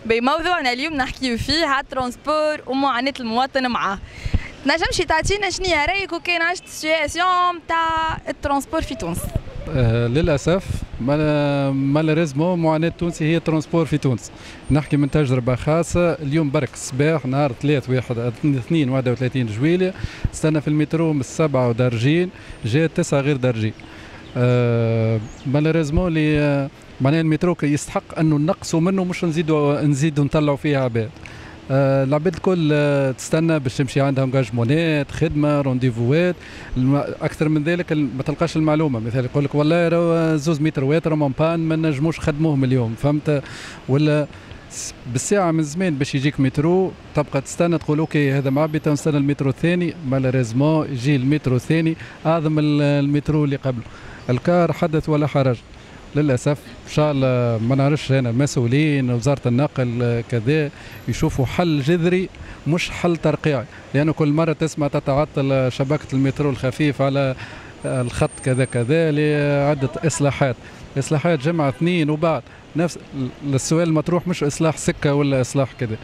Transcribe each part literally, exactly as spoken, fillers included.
بموضوعنا اليوم نحكيو فيه على الترونسبور ومعاناة المواطن معاه. تنجمش تعطينا شنو هي رايك وكان عشت السياسيون تاع الترونسبور في تونس؟ آه للاسف مالوريزمون معاناه التونسي هي الترونسبور في تونس. نحكي من تجربه خاصه. اليوم برك الصباح نهار ثلاث واحد اثنين واحد وثلاثين جويلية استنى في المترو من السبعه ودارجين جاء تسعه غير دارجين. آه مالوريزمون اللي آه معناها المترو يستحق انه نقصوا منه مش نزيدوا نزيدوا نطلعوا فيه عباد. آه العباد الكل آه تستنى باش تمشي عندها انجاجمونات خدمه رونديفوات اكثر من ذلك ما تلقاش المعلومه. مثال يقول لك والله راهو زوز متروات راهم بان ما نجموش نخدموهم اليوم فهمت، ولا بالساعه من زمان باش يجيك مترو تبقى تستنى تقول اوكي هذا معبي نستنى المترو الثاني مالوريزمون يجي المترو الثاني اعظم المترو اللي قبله. الكار حدث ولا حرج للاسف. ان شاء الله ما نعرفش انا مسؤولين وزاره النقل كذا يشوفوا حل جذري مش حل ترقيعي، لانه كل مره تسمع تتعطل شبكه المترو الخفيف على الخط كذا كذا لعده اصلاحات اصلاحات جمعه اثنين وبعد نفس السؤال المطروح مش اصلاح سكه ولا اصلاح كذا.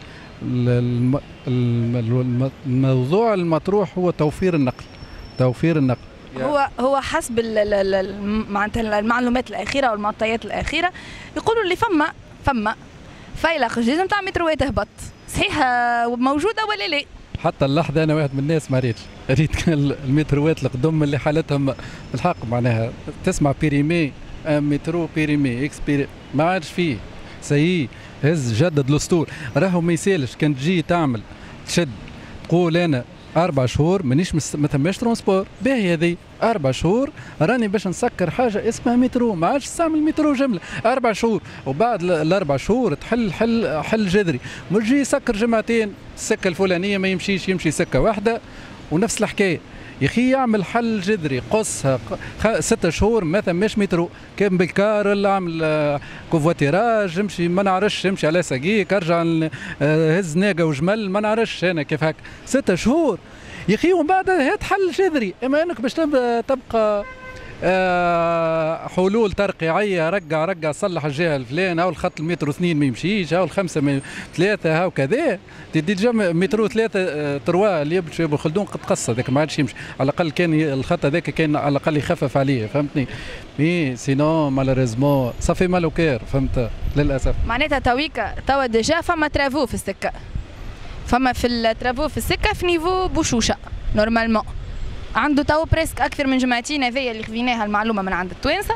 الموضوع المطروح هو توفير النقل توفير النقل هو هو حسب معناتها المعلومات الاخيره والمعطيات الاخيره يقولوا اللي فما فما فايلق جديد نتاع متروات هبط صحيح موجوده ولا لا؟ حتى اللحظه انا واحد من الناس ما ريتش ريت المتروات القدم اللي حالتهم بالحق معناها تسمع بيريمي مترو بيريمي اكس بيري ما عادش فيه سي هز جدد الاسطول. راهو ما يسالش كان تجي تعمل تشد تقول انا أربع شهور مانيش مس... ما ثماش ترونسبور باهي هذي أربع شهور راني باش نسكر حاجة اسمها مترو ما عادش تستعمل مترو جملة أربع شهور وبعد الأربع شهور تحل حل حل جذري مش يجي يسكر جمعتين السكة الفلانية ما يمشيش يمشي سكة واحدة ونفس الحكاية. يا اخي يعمل حل جذري قصها ستة شهور ما ثماش مترو كان بالكار ولا عمل كوفواتيراج امشي ما نعرفش امشي على ساقيك ارجع هز ناقه وجمل ما نعرفش انا كيف هكا ستة شهور يا اخي ومن بعد هات حل جذري. اما انك باش تبقى أه حلول ترقيعيه رجع رجع صلح الجهه الفلان او الخط المترو اثنين ما يمشيش او الخمسه من ثلاثه او كذا ديجا مترو ثلاثه أه تروا اللي يمشي ابو خلدون قد قص هذاك ما عادش يمشي على الاقل كان الخط هذاك كان على الاقل يخفف عليه فهمتني. مي سينو مالوريزمون صافي مالو كير فهمت للاسف. معناتها تويكا توا ديجا فما ترافو في السكه فما في الترافو في السكه في نيفو بوشوشه نورمالمون عنده تو بريسك اكثر من جمعتين هذيا اللي خذيناها المعلومه من عند التوانسه.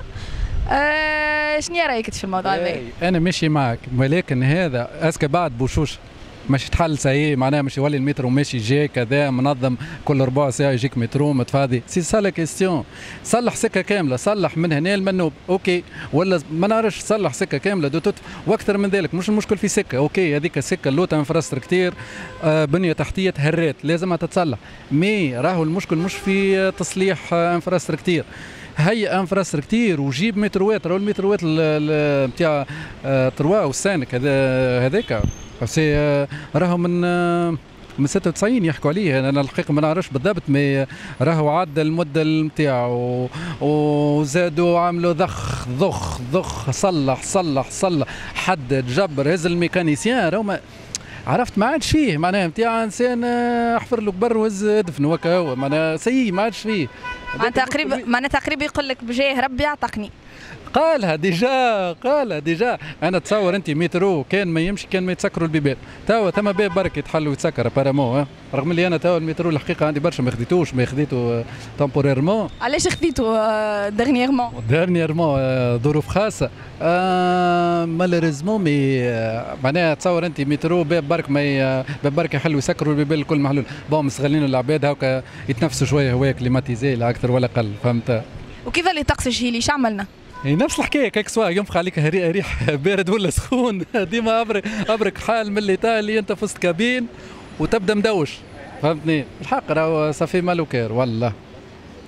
آه شنو رايك في الموضوع هذا؟ انا ماشي معك ولكن هذا اسكا بعد بوشوش مش تحل سي معناها مش يولي المترو ماشي جاي كذا منظم كل ربع ساعه يجيك مترو متفاضي سي سا لا كيستيون. صلح سكه كامله صلح من هنا لمنوب اوكي ولا ما نعرفش صلح سكه كامله دوتوت واكثر من ذلك مش المشكل في سكه اوكي هذيك السكه اللوطه انفراستركتير آه بنيه تحتيه تهرات لازمها تتصلح مي راهو المشكل مش في تصليح آه انفراستركتير هي انفراستركتير وجيب متروات راهو المتروات نتاع آه تروا والسانك هذا هذاك سي راهو من من ستة وتسعين يحكوا عليه انا الحقيقه ما نعرفش بالضبط مي راهو عدى المده نتاعو وزادوا عملوا ضخ ضخ ضخ صلح صلح صلح حدد جبر هز الميكانيسيان راهو عرفت ما عادش فيه معناها نتاع انسان احفر له قبر وهز دفن وكا هو معناها سي ما عادش فيه معناتها تقريبا معناتها تقريبا يقول لك بجاه ربي يعتقني قالها ديجا قالها ديجا. انا تصور انت مترو كان ما يمشي كان ما يتسكروا البيبان توا ثم باب برك يتحل ويتسكر بارامون رغم اللي انا توا المترو الحقيقه عندي برشا ما خديتوش ما خديته تمبوريرمون. علاش خديته ديرنييرمون؟ ديرنييرمون ظروف خاصه آه مالوريزمون مي معناها تصور انت مترو باب برك ما باب برك يحلوا يسكروا البيبان الكل محلول بون مستغلين العباد هاكا يتنفسوا شويه هواك كليماتيزي لا اكثر ولا اقل فهمت. وكيف اللي طقس الشيلي شو عملنا؟ هي نفس الحكايه كيك سوا ينفخ عليك ريح بارد ولا سخون ديما ابرك ابرك حال من اللي اللي انت في وسط كابين وتبدا مدوش فهمتني. الحق راهو صافي مالو كير والله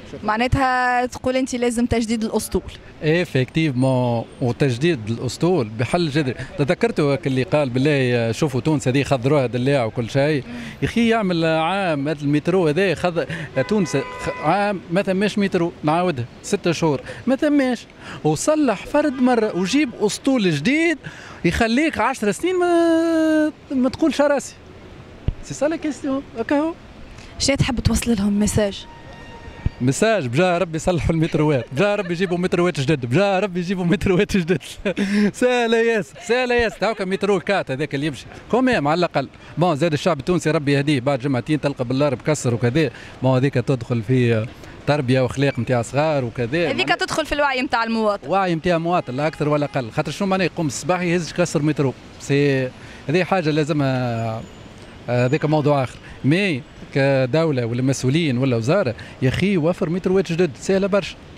معناتها تقول انت لازم تجديد الاسطول. ايفيكتيفمون وتجديد الاسطول بحل جذري. تذكرتوا اللي قال بالله شوفوا تونس هذه خضروها دلاع وكل شيء، يا اخي يعمل عام هذا المترو هذا خذ تونس عام ما ثماش مترو، نعاودها ستة شهور ما ثماش، وصلح فرد مره وجيب اسطول جديد يخليك عشر سنين ما ما تقولش راسي. سي سا لا كيستيون. هكا هو. شنو تحب توصل لهم ميساج؟ مساج بجاه ربي يصلحوا المتروات، بجاه ربي يجيبوا متروات جدد، بجاه ربي يجيبوا متروات جدد. سهلة ياسر، سهلة ياسر، هاكا مترو كات هذاك اللي يمشي، كوميم على الأقل. بون زاد الشعب التونسي ربي يهديه بعد جمعتين تلقى بالله بكسر وكذا، بون هذيك تدخل في تربية وأخلاق نتاع صغار وكذا. هذيك تدخل في الوعي نتاع المواطن. وعي نتاع المواطن لا أكثر ولا أقل، خاطر شنو معناه يقوم الصباح يهز كسر مترو، سي هذه حاجة لازمها، هذاك موضوع آخر. مي كدولة ولا مسؤولين ولا وزارة يا أخي وفر متروات جدد سهلة برشا.